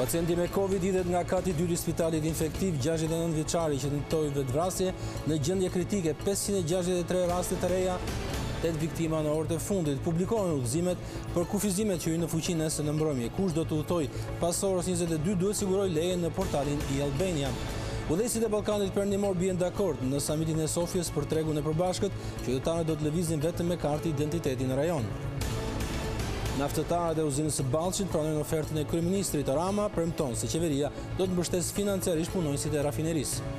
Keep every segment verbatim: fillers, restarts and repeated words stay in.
Pacienti me Covid hidhet nga kati dytë i spitalit infektiv, gjashtëdhjetë e nëntë vjeçari që tentoi vetvrasje në gjendje kritike, pesëqind e gjashtëdhjetë e tre raste të reja, tetë viktima në orët e fundit. Publikohen udhëzimet për kufizimet që hyjnë në fuqi nesër në mbrëmje. Kush do të udhëtojë pas orës njëzet e dy duhet sigurojë lejen në portalin i Albania. Udhëheqësit e Ballkanit Perëndimor bien dakord në samitin e Sofjes për tregun e përbashkët, qytetarët do të lëvizin vetëm me kartë identiteti në rajon. Naftëtarët e uzinës së Ballçit pranojnë ofertën e kryeministrit Rama, premton se qeveria do të mbështesë financiarisht punonjësit e rafinerisë.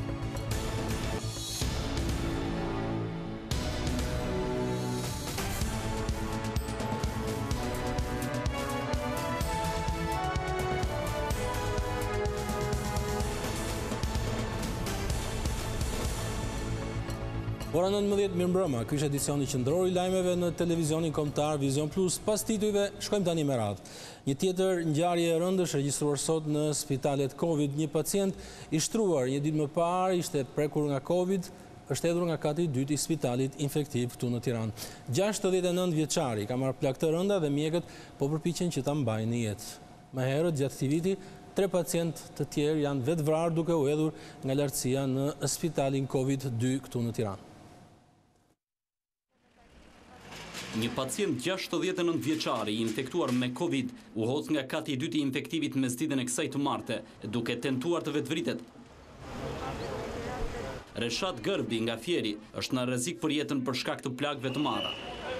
Ora nëntëmbëdhjetë mirëmbrëma, ky është edicioni qendror i lajmeve në televizionin kombëtar Vision Plus. Pas titujve, shkojmë tani me radhë. Një tjetër ngjarje e rëndë është regjistruar sot në spitalet Covid. Një pacient i shtruar një ditë më parë ishte prekur nga Covid, është hedhur nga kati i dytë i spitalit infektiv këtu në Tiranë. gjashtëdhjetë e nëntë vjeçari ka marrë plak të rënda dhe mjekët po përpiqen që ta mbajnë në jetë. Më herët gjatë këtij viti, tre pacient të tjerë janë vetë vrarë duke u hedhur nga lartësia në spitalin Covid dy këtu në Tiranë. Një pacient gjashtëdhjetë e nëntë vjeçari i infektuar me Covid u hodh nga kati i dytë i infektivit mesditën e kësaj të marte, duke tentuar të vetvritet. Reshat Gërbi nga Fieri është në rrezik për jetën për shkak të plagëve të marra.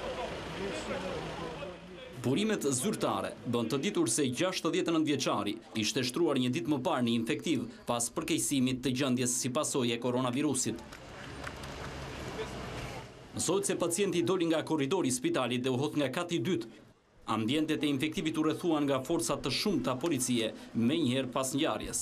Burimet zyrtare bën të ditur se gjashtëdhjetë e nëntë vjeçari ishte shtruar një ditë më parë në infektiv pas përkeqësimit të gjendjes si pasojë e koronavirusit. Mësohet se pacienti doli nga korridori i spitalit dhe u hodh nga kati i dytë. Ambientet e infektivit u rrethuan nga forca të shumta policie menjëherë pas ngjarjes.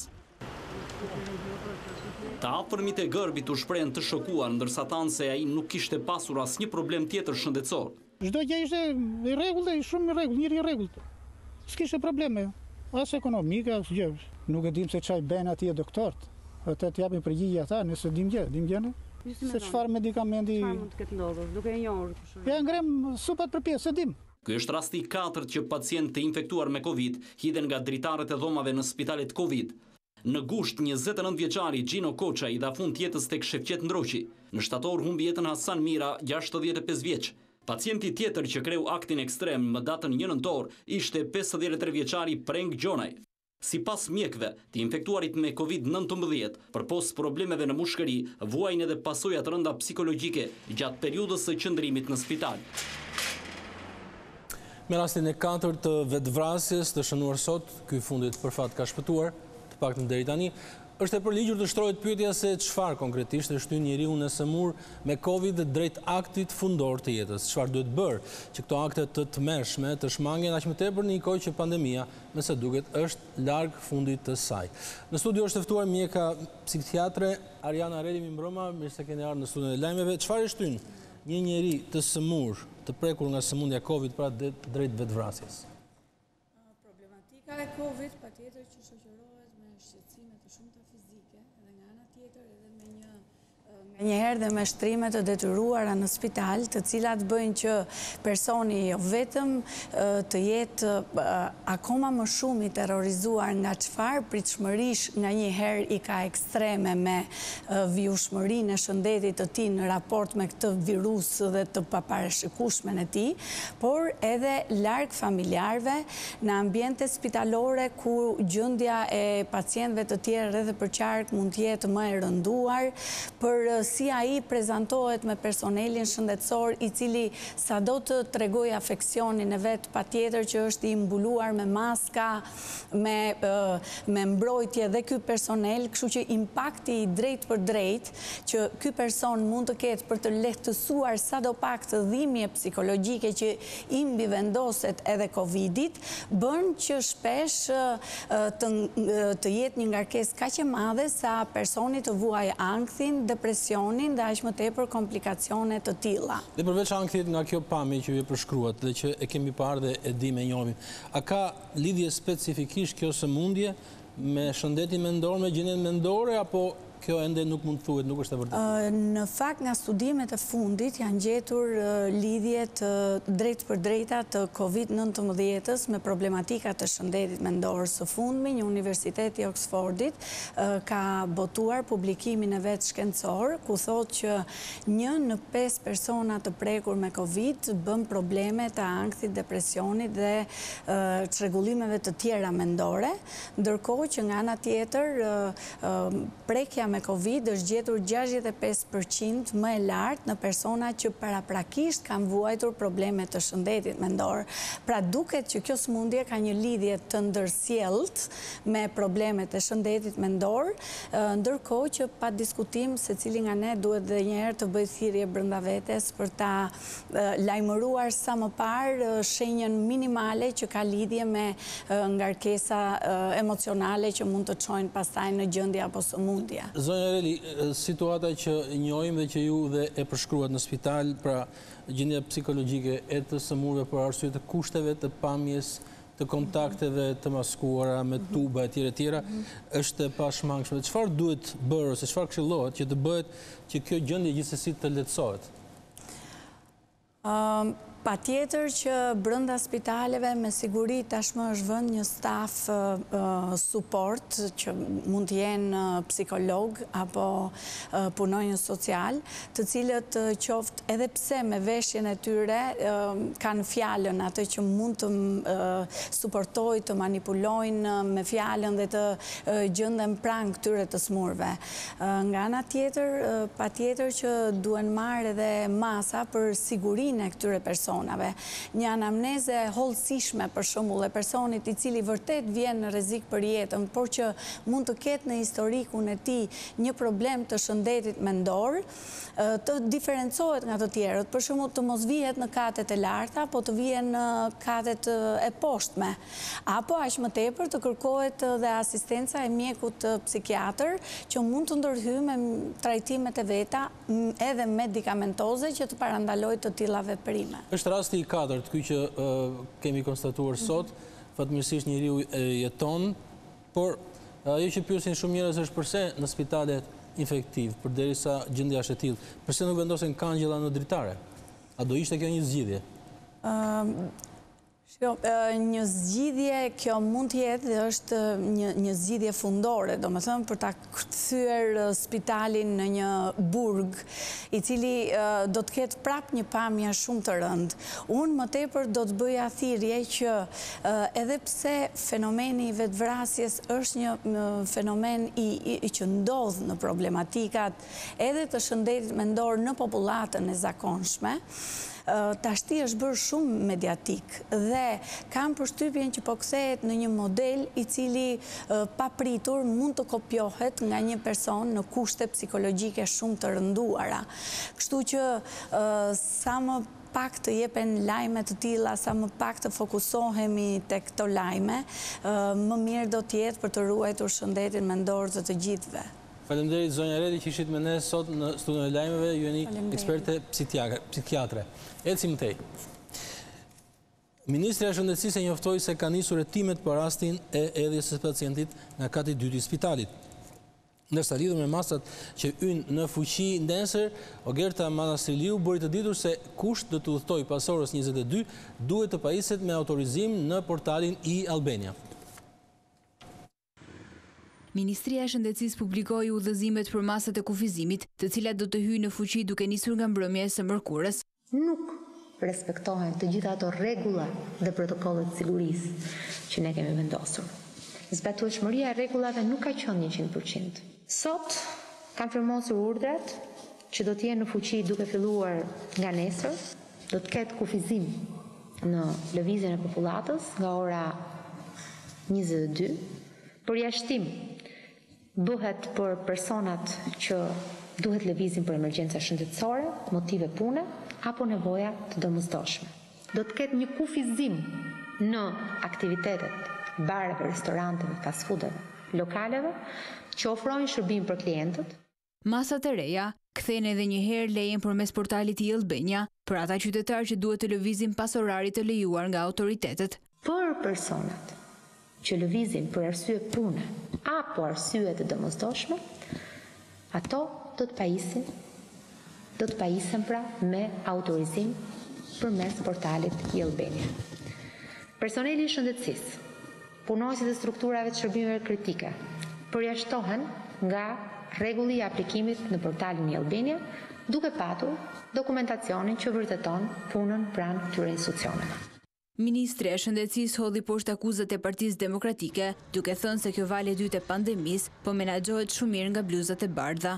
Të afërmit e Gërbit u shprehen të shokuar, ndërsa thanë se ai nuk kishte pasur asnjë problem tjetër shëndetësor. Çdo gjë ishte i rregullt, shumë i rregullt, njëri i rregullt. S'kishte probleme, as ekonomike, as gjë. Nuk e dim se çaj bën atje doktorët. Ata të japin përgjigje ata, nëse dim gjë, dim gjë. Se çfarë medikamenti... Çfarë mund të ketë ndodhur, duke e njohur kush. Ja ngrem supat për pjesë, se dim. Ky është rasti i katërt që pacient të infektuar me Covid hidhen nga dritarët e dhomave në spitalet Covid. Në gusht, njëzet e nëntë vjeçari Gjino Koça i dha fund jetës tek Shefqet Ndroqi. Në shtator humbi jetën Hasan Mira, gjashtëdhjetë e pesë vjeç. Pacienti tjetër që kreu aktin ekstrem më datën një nëntor ishte pesëdhjetë e tre vjeçari Preng Gjonaj. Sipas mjekëve, të infektuarit me Covid nëntëmbëdhjetë, përpos problemeve në mushkëri, vuajnë edhe pasojat të rënda psikologjike gjatë periudhës së qëndrimit në spital. Me rastin e katërt të vetvrasjes të shënuar sot, ky fundit për fat ka shpëtuar, të paktën deri tani, është e përligjur të shtrohet pyetja se çfarë konkretisht e shtyn njeriu në sëmur me Covid drejt aktit fundor të jetës. Çfarë duhet bërë që këto akte të tmerrshme të shmangen aq më tepër në një kohë që pandemia, me sa duket, është larg fundit të saj. Në studio është ftuar mjeka psikiatre Ariana Reli, mirëmbrëma, mirë se keni ardhur në studion e lajmeve. Çfarë shtyn një njeri të sëmur, të prekur nga sëmundja Covid pra drejt vetvrasjes? Problematika e Covid patjetër që shoqërohet me shqetësime të shumta fizike dhe nga ana tjetër edhe me një nga njëherë dhe me shtrime të detyruara në spital, të cilat bëjnë që personi jo vetëm të jetë akoma më shumë i terrorizuar nga çfarë pritshmërish nga njëherë i ka ekstreme me vijushmërinë e shëndetit të tij në raport me këtë virus dhe të paparashikueshmen e tij, por edhe larg familjarëve, në ambiente spitalore ku gjendja e pacientëve të tjerë edhe për qark mund të jetë më e rënduar, për si ai prezantohet me personelin shëndetësor i cili sado të tregoj afeksionin e vet, patjetër që është i mbuluar me maska, me, me mbrojtje dhe ky personel, kështu që impakti i drejt për drejt që ky person mund të ketë për të lehtësuar sadopak të dhimbje psikologjike që i mbi vendoset edhe Covidit, bën që shpesh të, të jetë një ngarkesë kaq e madhe sa personi të vuajë ankthin, depresionin dhe aq më tepër komplikacione të tilla. Dhe përveç ankthit nga kjo pamje që ju e përshkruat dhe që e kemi parë dhe e di me njohim, a ka lidhje specifikisht kjo sëmundje me shëndetin mendor, me gjendjen mendore, apo kjo ende nuk mund thuhet, nuk është e vërtetë? Në fakt, nga studimet e fundit janë gjetur lidhjet drejt për drejta të kovid nëntëmbëdhjetës me problematika të shëndetit mendor. Së fundmi, një Universiteti i Oxfordit ka botuar publikimin e vet shkencor, ku thotë që një në pesë persona të prekur me Covid bën probleme të ankthit, depresionit dhe çrregullimeve të tjera mendore, ndërkohë që nga ana tjetër prekja me Covid është gjetur gjashtëdhjetë e pesë përqind më e lartë në persona që paraprakisht kanë vuajtur probleme të shëndetit mendor. Pra duket që kjo sëmundje ka një lidhje të ndërsjellët me problemet e shëndetit mendor, ndërkohë që pa diskutim secili nga ne duhet dhe njëherë të bëjë thirrje brenda vetes për ta lajmëruar sa më parë shenjën minimale që ka lidhje me ngarkesa emocionale që mund të çojnë pastaj në gjendje apo sëmundje. Zonja Reli, situata që njohim dhe që ju dhe e përshkruat në spital, pra gjendja psikologjike e të sëmurëve për arsye të kushteve të pamjes, të kontakteve të maskuara me tuba e tjera tjera, është e pashmangshme. Çfarë duhet bërë ose çfarë këshillohet që të bëhet që kjo gjendje gjithsesi të lehtësohet? Pa tjetër që brënda spitaleve me siguri tashmë është vënë një staf support që mund të jenë psikolog apo punonjës social, të cilët qoftë edhe pse me veshjen e tyre kanë fjalën atë që mund të suportojnë, të manipulojnë me fjalën dhe të gjenden pranë këtyre të smurve. Nga ana tjetër, pa tjetër që duhen marrë edhe masa për sigurinë e këtyre personave. Një anamneze hollësishme për shembull e personit i cili vërtet vjen në rrezik për jetën, por që mund të ketë në historikun e tij një problem të shëndetit mendor, të diferencohet nga të tjerët, për shembull të mos vihet në katet e larta, po të vihen në katet e poshtme, apo aq më tepër të kërkohet dhe asistenca e mjekut psikiatër që mund të ndërhyjë me trajtimet e veta edhe medikamentoze që të parandalojë të tilla veprime. Është rasti i katërt, ky që kemi konstatuar sot, fatmirësisht njeriu jeton, por ajo që pyesin shumë njerëz është pse në spitalet infektiv, përderisa gjendja është e tillë, pse nuk vendosen kangjella në dritare? A do ishte kjo një zgjidhje? Një zgjidhje kjo mund të jetë dhe është një, një zgjidhje fundore, do më thëmë për ta kthyer spitalin në një burg i cili uh, do të ketë prap një pamje shumë të rëndë. Unë më tepër do të bëja thirrje që uh, edhe pse fenomeni i vetvrasjes është një uh, fenomen i, i, i që ndodh në problematikat edhe të shëndetit mendor në popullatën e zakonshme, tashti është bërë shumë mediatik dhe kam përshtypjen që po kthehet në një model i cili papritur mund të kopjohet nga një person në kushte psikologjike shumë të rënduara. Kështu që sa më pak të jepen lajme të tilla, sa më pak të fokusohemi tek këto lajme, më mirë do të jetë për të ruajtur shëndetin mendor të të gjithëve. Faleminderit zonja Reli që ishit me ne sot në studion e lajmeve, ju jeni eksperte psikiatre. Ecim tej. Ministri i Shëndetësisë njoftoi se ka nisur hetimet për rastin e edhjes së pacientit nga kati i dytë i spitalit. Ndërsa lidhur me masat që hynë në fuqi nesër, Ogerta Manastriliu bëri të ditur se kush do të udhtojë pas orës njëzet e dy duhet të pajiset me autorizim në portalin i Albania. Ministria e Shëndetësisë publikoi udhëzimet për masat e kufizimit, të cilat do të hyjnë në fuqi duke nisur nga mbrëmja e së mërkurës. Nuk respektohen të gjitha ato rregulla dhe protokollet sigurisë që ne kemi vendosur. Zbatueshmëria e rregullave nuk ka qenë njëqind përqind. Sot kam firmosur urdhrat që do të jenë në fuqi duke filluar nga nesër, do të ketë kufizim në lëvizjen e popullatës nga ora njëzet e dy. Përjashtim bëhet për personat që duhet lëvizin për emergjenca shëndetësore, motive pune apo nevoja të domosdoshme. Do të ketë një kufizim në aktivitetet bareve, restoranteve, fast foodeve, lokaleve që ofrojnë shërbim për klientët. Masat e reja kthejnë edhe një herë lejen përmes portalit i Albania për ata qytetarë që duhet të lëvizin pas orarit të lejuar nga autoritetet. Për personat që lëvizin për arsye pune apo arsye të domosdoshme, Ato do të pajisin, do të pajisen pra me autorizim përmes portalit i Albania. Personeli i shëndetësisë, punonësit e strukturave të shërbimeve kritike, përjashtohen nga rregulli i aplikimit në portalin i Albania, duke patur dokumentacionin që vërteton punën pranë këtyre institucioneve. Ministri e Shëndetësisë hodhi poshtë akuzat e Partisë Demokratike, duke thënë se kjo valë e dytë e pandemisë po menaxhohet shumë mirë nga bluzat e bardha.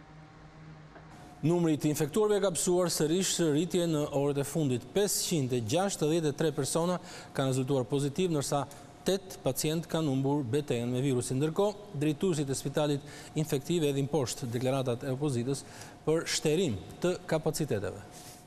Numri të infektuarve ka pësuar sërish rritje në orët e fundit. pesëqind e gjashtëdhjetë e tre persona kanë rezultuar pozitiv, ndërsa tetë pacient kanë humbur betejën me virusin. Ndërkohë, drejtuesit e spitalit infektiv edhin poshtë deklaratat e opozitës për shterim të kapaciteteve.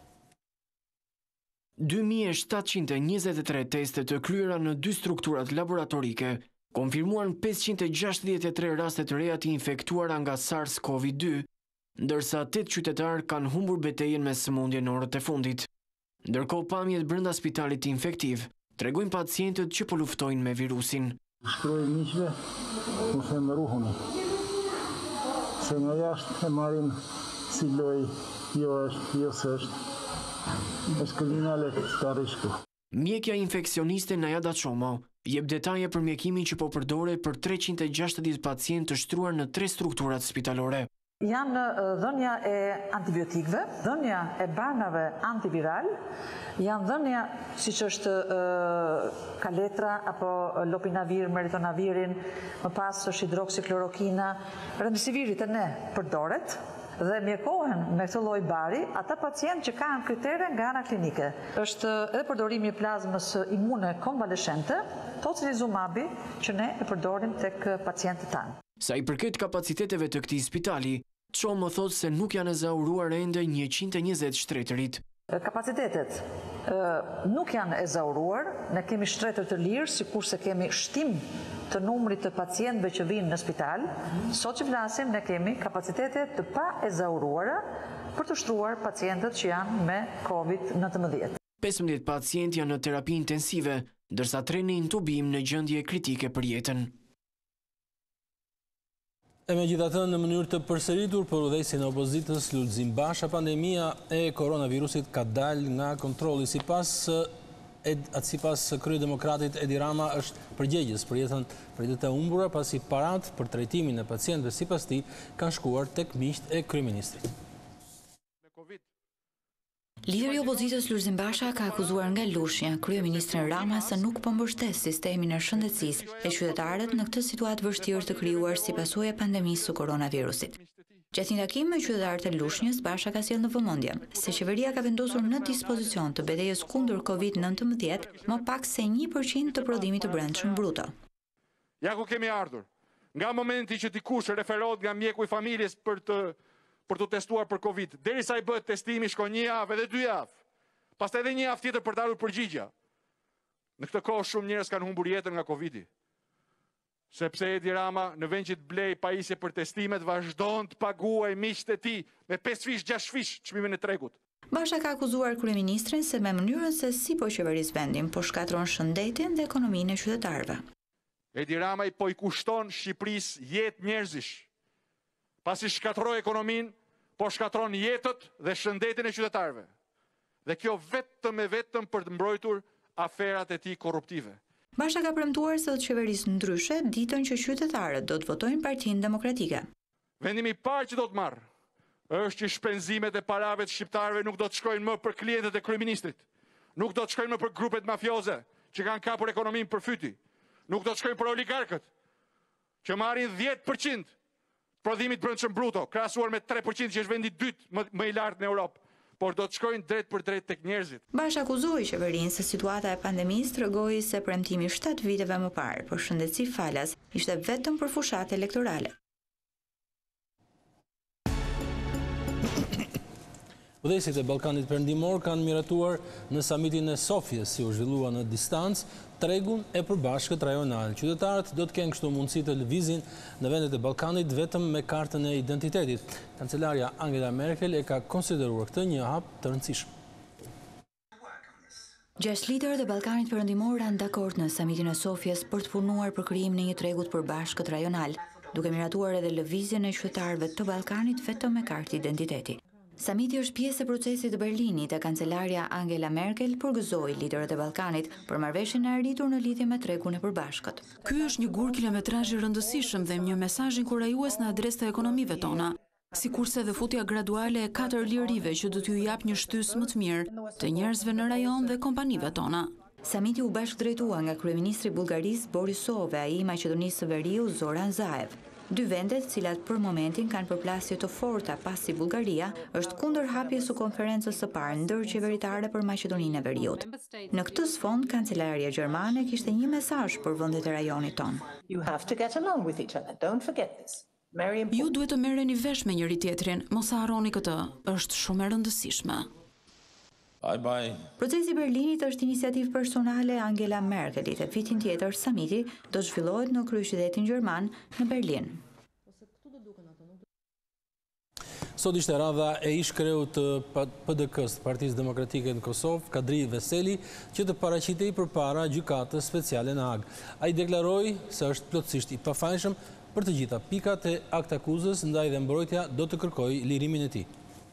dy mijë shtatëqind e njëzet e tre teste të kryera në dy strukturat laboratorike konfirmuan pesëqind e gjashtëdhjetë e tre raste të reja të infektuara nga SARS-CoV dy, ndërsa tetë qytetarë kanë humbur betejën me sëmundje në orët e fundit. Ndërkohë, pamjet brenda spitalit infektiv tregojnë pacientët që po luftojnë me virusin. Shkroj miqve, ose më ruhuni. Se nga jashtë e marim si loj, jo është, jo s'është. është kriminale s'ka rishku. Mjekja infeksioniste Najada Çomo jep detaje për mjekimin që po përdore për treqind e gjashtëdhjetë pacientë të shtruar në tre strukturat spitalore. Janë dhënia e antibiotikëve, dhënia e barnave antiviral, janë dhënia siç është uh, kaletra apo lopinavir, meritonavirin, më pas është hidroksiklorokina, remdesivirit e ne përdoret dhe mjekohen me këtë lloj bari ata pacientë që kanë kritere nga ana klinike. Është edhe përdorimi i plazmës imune konvaleshente, tocilizumabi, që ne e përdorim tek pacientët tanë. Sa i përket kapaciteteve të këtij spitali, Çomo thotë se nuk janë ezauruar ende njëqind e njëzet shtetërit. Kapacitetet nuk janë ezauruar, ne kemi shtretër të lirë, sikurse kemi shtim të numrit të pacientëve që vinë në spital. Sot që flasim, ne kemi kapacitete të pa ezauruara për të shtruar pacientët që janë me COVID nëntëmbëdhjetë. pesëmbëdhjetë pacientë janë në terapi intensive, ndërsa tre në intubim në gjendje kritike për jetën. E me gjithatë në mënyrë të përsëritur për udhëheqësin e opozitës Lulzim Basha, pandemia e koronavirusit ka dalë nga kontrolli. Sipas sipas kryedemokratit Edi Rama është përgjegjës për jetën për jetët e humbura, pasi parat për trajtimin e pacientëve sipas tij kanë shkuar tek miqtë e kryeministrit. Lideri i opozitës Lulzim Basha ka akuzuar nga lushnja kryeministrin Rama se nuk po mbështes sistemin e shëndetësisë e qytetarët në këtë situatë vështirë të krijuar si pasojë e pandemisë së koronavirusit. Gjatë një takimi me qytetarët e lushnjës, Basha ka sjellë në vëmendje se qeveria ka vendosur në dispozicion të betejës kundër COVID nëntëmbëdhjetë më pak se një përqind të prodhimit të brendshëm bruto. Ja ku kemi ardhur. Nga momenti që dikush referohet nga mjeku i familjes për të për të testuar për COVID, derisa i bëhet testimi shkon një javë edhe dy javë. Pastaj edhe një javë tjetër për të ardhur përgjigja. Në këtë kohë shumë njerëz kanë humbur jetën nga COVID-i. Sepse Edi Rama në vend që të blej pajisje për testimet vazhdon të paguajë miqtë e tij me pesë fish, gjashtë fish çmimin e tregut. Basha ka akuzuar kryeministrin se me mënyrën se si po qeveris vendin po shkatron shëndetin dhe ekonominë e qytetarëve. Edi Rama i po i kushton Shqipërisë jetë njerëzish. Pasi shkatroi ekonominë, po shkatron jetët dhe shëndetin e qytetarëve. Dhe kjo vetëm e vetëm për të mbrojtur aferat e tij korruptive. Basha ka premtuar se do të qeverisë ndryshe ditën që qytetarët do të votojnë Partinë Demokratike. Vendimi i parë që do të marr është që shpenzimet e parave të shqiptarëve nuk do të shkojnë më për klientët e kryeministrit. Nuk do të shkojnë më për grupet mafioze që kanë kapur ekonominë për fyti. Nuk do të shkojnë për oligarkët që marrin dhjetë përqind prodhimit brendshëm bruto, krahasuar me tre përqind që është vendi i dytë më, më i lartë në Europë, por do të shkojnë drejt për drejt tek njerëzit. Basha akuzoi qeverinë se situata e pandemisë tregoi se premtimi shtatë viteve më parë për shëndetësi falas ishte vetëm për fushatë elektorale. Udhëheqësit e Ballkanit Perëndimor kanë miratuar në samitin e Sofjes, si u zhvillua në distancë, tregun e përbashkët rajonal. Qytetarët do të kenë kështu mundësi të lëvizin në vendet e Ballkanit vetëm me kartën e identitetit. Kancelaria Angela Merkel e ka konsideruar këtë një hap të rëndësishëm. Gjashtë liderët e Ballkanit Perëndimor janë dakord në samitin e Sofjes për të punuar për krijimin e një tregu të përbashkët rajonal. duke miratuar edhe lëvizjen e qytetarëve të Ballkanit vetëm me kartë identiteti. Samiti është pjesë e procesit të Berlinit e kancelarja Angela Merkel përgëzoi liderët e Ballkanit për marrëveshjen e arritur në lidhje me tregun e përbashkët. Ky është një gur kilometrazhi rëndësishëm dhe një mesazh inkurajues në adresë të ekonomive tona, sikurse dhe futja graduale e katër lirive që do t'ju jap një shtys më të mirë të njerëzve në rajon dhe kompanive tona. Samiti u bashkëdrejtua nga kryeministri i Bullgarisë Borisov e ai i Maqedonisë së Veriut Zoran Zaev. Dy vendet, cilat për momentin kanë përplasje të forta pasi Bullgaria, është kundër hapjes së konferencës së parë ndërqeveritare për Maqedoninë e Veriut. Në këtë sfond, kancelaria gjermane kishte një mesazh për vendet e rajonit ton. Ju duhet të merreni vesh me njëri tjetrin, mos e harroni këtë, është shumë e rëndësishme. Bye bye. Procesi i Berlinit është iniciativë personale Angela Merkelit e vitin tjetër samiti do të zhvillohet në kryeqytetin gjerman në Berlin. Sot ishte radha e ish kreut të P D K-s, Partisë Demokratike në Kosovë, Kadri Veseli, që të paraqitej përpara gjykatës speciale në Hag. Ai deklaroi se është plotësisht i pafajshëm për të gjitha pikat e akt akuzës, ndaj dhe mbrojtja do të kërkojë lirimin e tij.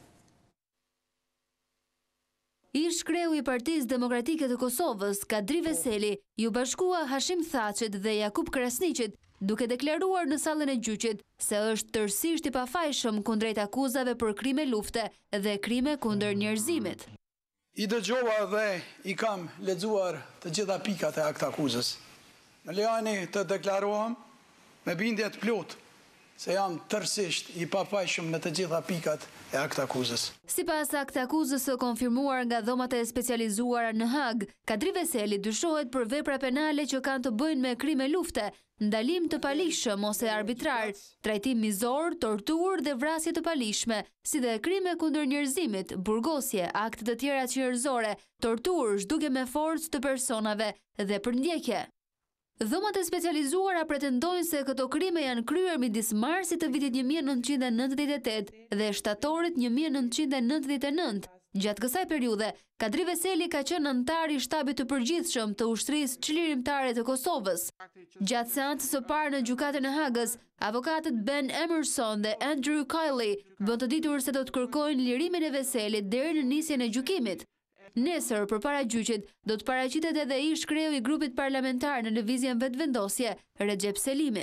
Ish kreu i Partisë Demokratike të Kosovës, Kadri Veseli, ju bashkua Hashim Thaqit dhe Jakub Krasniqit, duke deklaruar në sallën e gjyqit se është tërësisht i pafajshëm kundrejt akuzave për krime lufte dhe krime kundër njerëzimit. I dëgjova dhe i kam lexuar të gjitha pikat e akt akuzës. Më lejoni të deklarohem me bindje të plotë se jam tërësisht i pafajshëm në të gjitha pikat e akt akuzës. Sipas akt akuzës së konfirmuar nga dhomat e specializuara në Hag, Kadri Veseli dyshohet për vepra penale që kanë të bëjnë me krime lufte, ndalim të palishëm ose arbitrar, trajtim mizor, torturë dhe vrasje të palishme, si dhe krime kundër njerëzimit, burgosje, akte të tjera njerëzore, torturë, zhdukje me forcë të personave dhe përndjekje. Dhomat e specializuara pretendojnë se këto krime janë kryer midis marsit të vitit një mijë e nëntëqind e nëntëdhjetë e tetë dhe shtatorit një mijë e nëntëqind e nëntëdhjetë e nëntë. Gjatë kësaj periudhe, Kadri Veseli ka qenë anëtar i shtabit të përgjithshëm të ushtrisë çlirimtare të Kosovës. Gjatë seancës së parë në gjykatën e Hagës, avokatët Ben Emerson dhe Andrew Kiley bën të ditur se do të kërkojnë lirimin e Veselit deri në nisjen e gjykimit. Nesër, përpara gjyqit, do të paraqitet edhe ish kreu i grupit parlamentar në lëvizjen vetëvendosje, Recep Selimi.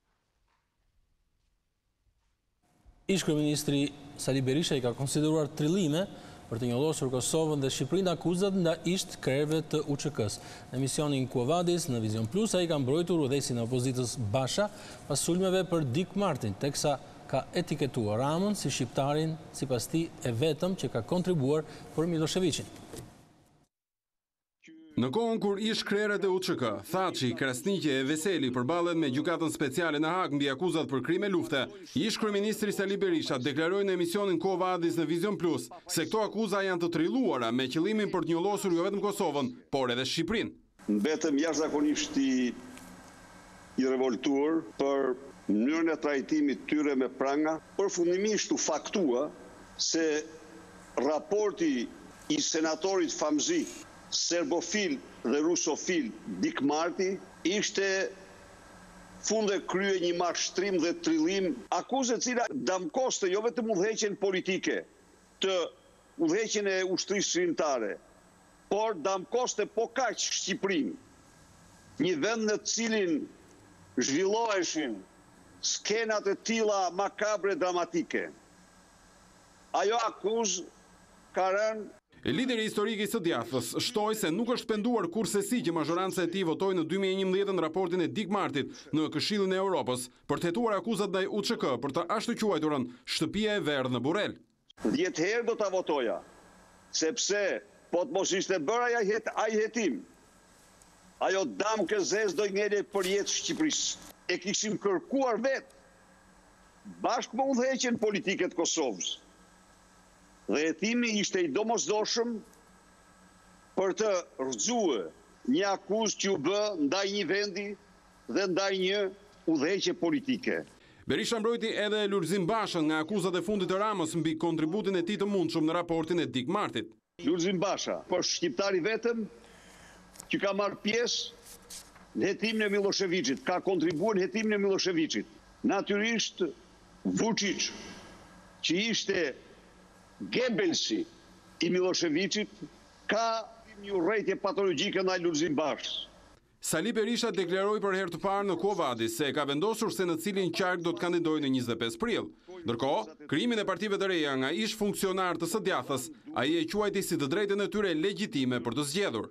Ish kryeministri Sali Berisha i ka konsideruar trillime për të njollosur Kosovën dhe Shqipërinë akuzat nga ish krerëve të U Ç K-s. Në emisionin Quo Vadis në Vision Plus ai ka mbrojtur udhëheqësin e opozitës Basha pas sulmeve për Dik Martin, teksa ka etiketuar Ramën si shqiptarin sipas tij e vetëm që ka kontribuar për Miloševićin. Në kohën kur ish krerët e U Ç K, Thaçi, Krasniqi e Veseli përballen me gjykatën speciale në Hag mbi akuzat për krime lufte, ish kryeministri Sali Berisha deklaroi në emisionin Quo Vadis në Vision Plus se këto akuza janë të trilluara me qëllimin për të njollosur jo vetëm Kosovën, por edhe Shqipërinë. Mbetëm jashtëzakonisht i i revoltuar për mënyrën e trajtimit tyre me pranga, përfundimisht u faktua se raporti i senatorit famzi serbofil dhe rusofil Dik Marti ishte funde krye një mashtrim dhe trillim, akuzë e cila damkoste jo vetëm udhëheqjen politike të udhëheqjen e ushtrisë shqiptare, por damkoste po kaq Shqipërinë, një vend në cilin zhvilloheshin skenat e tilla makabre dramatike. Ajo akuzë ka rënë. E lideri historik i së djathës shtoi se nuk është penduar kurse si që mazhoranca e tij votoi në dy mijë e njëmbëdhjetë në raportin e Dik Martit në Këshillin e Europës për të hetuar akuzat ndaj U Ç K për të ashtuquajturën shtëpia e verdhë në Burrel. dhjetë herë do ta votoja, sepse po të mos ishte bërë ai het, ai hetim, ajo dam këzes do ngele për jetë Shqipërisë. E kishim kërkuar vetë bashkë me udhëheqjen politike të Kosovës. Dhe hetimi ishte i domosdoshëm për të rrëzuar një akuzë që u bë ndaj një vendi dhe ndaj një udhëheqje politike. Berisha mbrojti edhe Lulzim Bashën nga akuzat e fundit të Ramës mbi kontributin e tij të mundshëm në raportin e Dik Martit. Lulzim Basha, është shqiptari vetëm që ka marrë pjesë në hetimin e Miloševićit, ka kontribuar në hetimin e Miloševićit. Natyrisht Vučić, që ishte Gebelsi i Miloševićit, ka një urrëtie patologjike ndaj Lulzim Bashës. Sali Berisha deklaroi për herë të parë në Kovadis se ka vendosur se në cilin qark do të kandidojë në njëzet e pesë prill. Ndërkohë, krijimin e partive të reja nga ish funksionar të së djathtas, ai e quajti si të drejtën e tyre legjitime për të zgjedhur.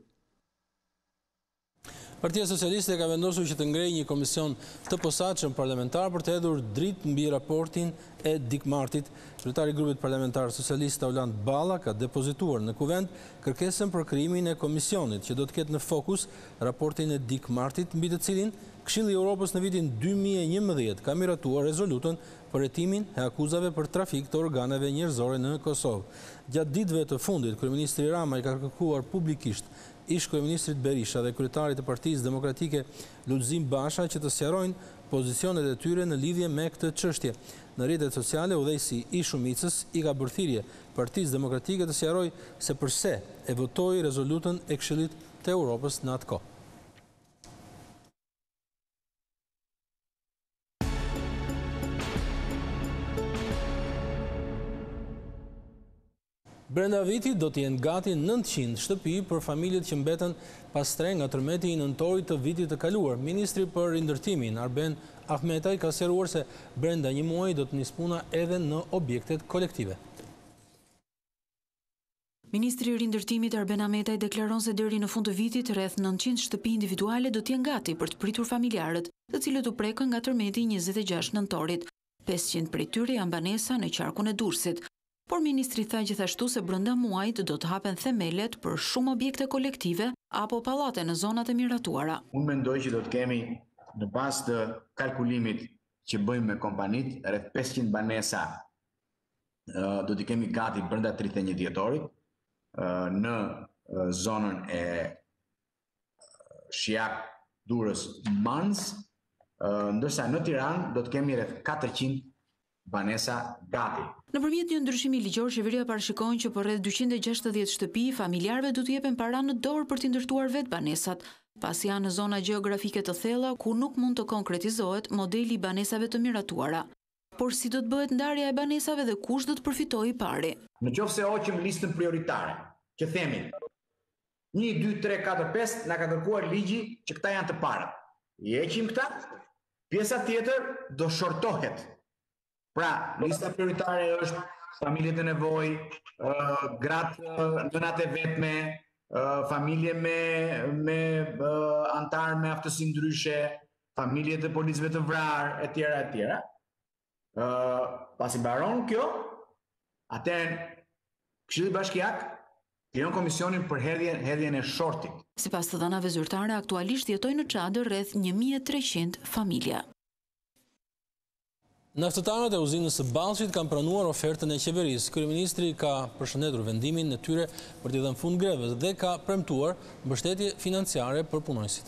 Partia Socialiste ka vendosur që të ngrejë një komision të posaçëm parlamentar për të hedhur dritë mbi raportin e Dikmartit. Kryetari i grupit parlamentar socialist Auland Balla ka depozituar në Kuvend kërkesën për krijimin e komisionit që do të ketë në fokus raportin e Dikmartit, mbi të cilin Këshilli i Evropës në vitin dy mijë e njëmbëdhjetë ka miratuar rezolutën për hetimin e akuzave për trafik të organeve njerëzore në Kosovë. Gjatë ditëve të fundit, kryeministri Rama i ka kërkuar publikisht ish kryeministrit Berisha dhe kryetarit të Partisë Demokratike Lulzim Basha që të sqarojnë pozicionet e tyre në lidhje me këtë çështje. Në rrjetet sociale, udhëheqësi i shumicës i ka bërë thirrje Partisë Demokratike të sqarojë se përse e votoi rezolutën e Këshillit të Evropës në atë kohë. Brenda vitit do t'jenë gati nëntëqind shtëpi për familjet që mbetën pas tre nga tërmeti i nëntorit të vitit të kaluar. Ministri për rindërtimin, Arben Ahmetaj, ka sqaruar se brenda një muaji do të nisë puna edhe në objektet kolektive. Ministri i rindërtimit Arben Ahmetaj deklaron se deri në fund të vitit rreth nëntëqind shtëpi individuale do t'jenë gati për të pritur familjarët, të cilët u prekën nga tërmeti i njëzet e gjashtë nëntorit. pesëqind prej tyre janë banesa në qarkun e Durrësit. Por ministri tha gjithashtu se brenda muajit do të hapen themelet për shumë objekte kolektive apo pallate në zonat e miratuara. Unë mendoj që do të kemi në bazë të kalkulimit që bëjmë me kompanit rreth pesëqind banesa do t'i kemi gati brenda tridhjetë e një dhjetorit në zonën e Shiak, Durrës, Mans, ndërsa në Tiranë do të kemi rreth katërqind banesa gati. Nëpërmjet një ndryshimi ligjor, qeveria parashikon që për rreth dyqind e gjashtëdhjetë shtëpi, familjarëve do t'u jepen para në dorë për t'i ndërtuar vetë banesat, pasi janë në zona gjeografike të thella ku nuk mund të konkretizohet modeli i banesave të miratuara. Por si do të bëhet ndarja e banesave dhe kush do të përfitojë pari? Në qoftë se hoqim listën prioritare, që themi një, dy, tre, katër, pesë na ka kërkuar ligji që këta janë të parët. I heqim këta, pjesa tjetër do shortohet. Pra, lista prioritare është familjet e nevojë, uh, gratë, nënat e vetme, uh, familje me, me uh, antar me aftësi ndryshe, familjet e policëve të vrarë, e tjera, e tjera. Uh, pasi baron kjo, atëherë Këshilli Bashkiak krijon komisionin për hedhjen, hedhjen e shortit. Sipas të dhënave zyrtare, aktualisht jetojnë në çadër rreth një mijë e treqind familja. Naftëtarët e uzinës së Ballçit kanë pranuar ofertën e qeverisë. Kryeministri ka përshëndetur vendimin e tyre për t'i dhënë fund grevës dhe ka premtuar mbështetje financiare për punonjësit.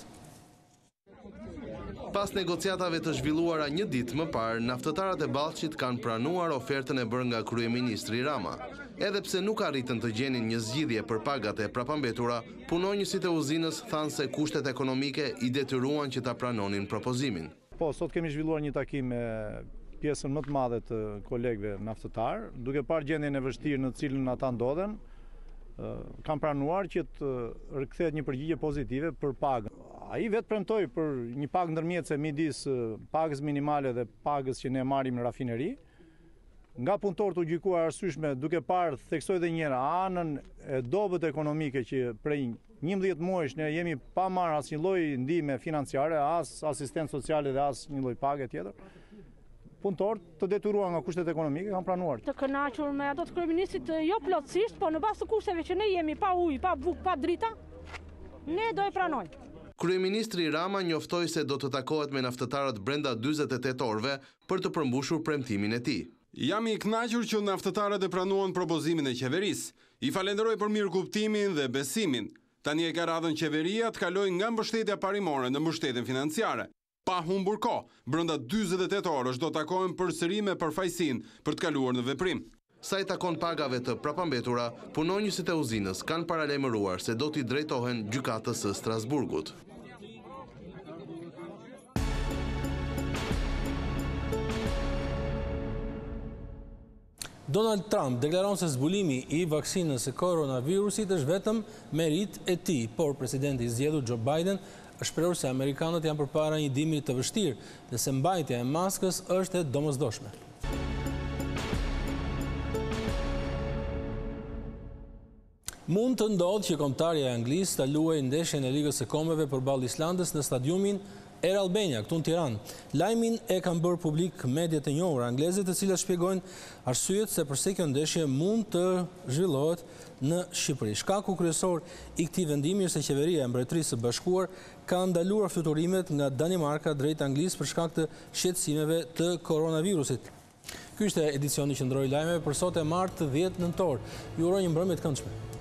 Pas negociatave të zhvilluara një ditë më parë, naftëtarët e Ballçit kanë pranuar ofertën e bërë nga kryeministri Rama. Edhe pse nuk arritën të gjenin një zgjidhje për pagat e prapambetura, punonjësit e uzinës thanë se kushtet ekonomike i detyruan që ta pranonin propozimin. Po, sot kemi zhvilluar një takim me pjesën më të madhe të kolegëve naftëtar, duke parë gjendjen e vështirë në cilën ata ndodhen, kam pranuar që të rikthehet një përgjigje pozitive për pagën. Ai vetë premtoi për një pagë ndërmjetëse midis pagës minimale dhe pagës që ne marrim në rafineri. Nga punëtorët u gjykuar arsyeshme, duke parë, theksoj edhe një herë, anën e dobët ekonomike që prej njëmbëdhjetë muajsh ne jemi pa marrë asnjë lloj ndihme financiare, as asistencë sociale dhe as një lloj pagë tjetër. Punëtorët të detyruar nga kushtet ekonomike kanë pranuar. Të kënaqur me ato të kryeministit jo plotësisht, po në bazë të kushteve që ne jemi pa ujë, pa bukë, pa drita, ne do e pranojmë. Kryeministri Rama njoftoi se do të takohet me naftëtarët brenda dyzet e tetë orëve për të përmbushur premtimin e tij. Jam i kënaqur që naftëtarët e pranuan propozimin e qeverisë. I falenderoj për mirëkuptimin dhe besimin. Tani e ka radhën qeveria të kalojë nga mbështetja parimore në mbështetjen financiare. Pa humbur kohë, brenda dyzet e tetë orësh do takohen përsëri me përfaqësinë për të kaluar në veprim. Sa i takon pagave të prapambetura, punonjësit e uzinës kanë paralajmëruar se do t'i drejtohen gjykatës së Strasburgut. Donald Trump deklaron se zbulimi i vaksinës e koronavirusit është vetëm merit e tij, por presidenti i zgjedhur Joe Biden është shprehur se amerikanët janë përpara një dimri të vështirë dhe se mbajtja e maskës është e domosdoshme. Mund të ndodhë që kombëtarja e Anglisë ta luajë ndeshjen e Ligës së Kombeve përballë Islandës në stadiumin Air Albania këtu në Tiranë. Lajmin e kanë bërë publik mediat e njohura angleze, të cilat shpjegojnë arsyet se pse kjo ndeshje mund të zhvillohet në Shqipëri. Shkaku kryesor i këtij vendimi është se qeveria e Mbretërisë së Bashkuar ka ndaluar fluturimet nga Danimarka drejt Anglisë për shkak të shqetësimeve të koronavirusit. Ky ishte edicioni qendror i lajmeve për sot e martë dhjetë nëntor. Ju uroj një mbrëmje të këndshme.